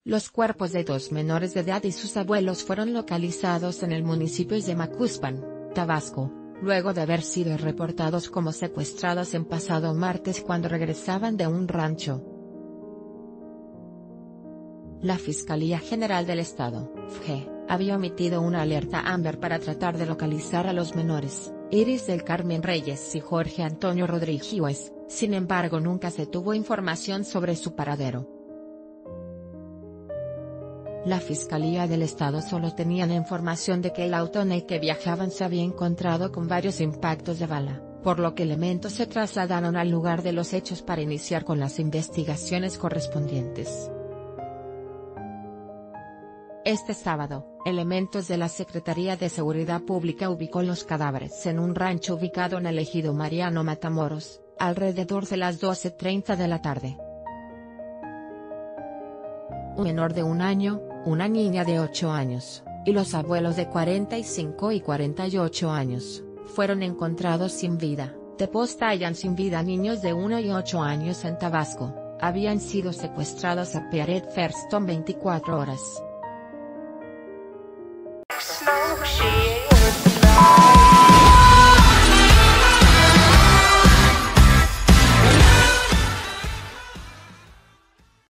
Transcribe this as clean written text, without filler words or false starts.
Los cuerpos de 2 menores de edad y sus abuelos fueron localizados en el municipio de Macuspan, Tabasco, luego de haber sido reportados como secuestrados en pasado martes cuando regresaban de un rancho. La Fiscalía General del Estado, FGE, había emitido una alerta Amber para tratar de localizar a los menores, Iris del Carmen Reyes y Jorge Antonio Rodríguez, sin embargo nunca se tuvo información sobre su paradero. La Fiscalía del Estado solo tenía la información de que el auto en el que viajaban se había encontrado con varios impactos de bala, por lo que elementos se trasladaron al lugar de los hechos para iniciar con las investigaciones correspondientes. Este sábado, elementos de la Secretaría de Seguridad Pública ubicó los cadáveres en un rancho ubicado en el ejido Mariano Matamoros, alrededor de las 12:30 de la tarde. Un menor de 1 año, una niña de 8 años, y los abuelos de 45 y 48 años, fueron encontrados sin vida. De posta hallan sin vida niños de 1 y 8 años en Tabasco, habían sido secuestrados a Pierre Firestone 24 horas.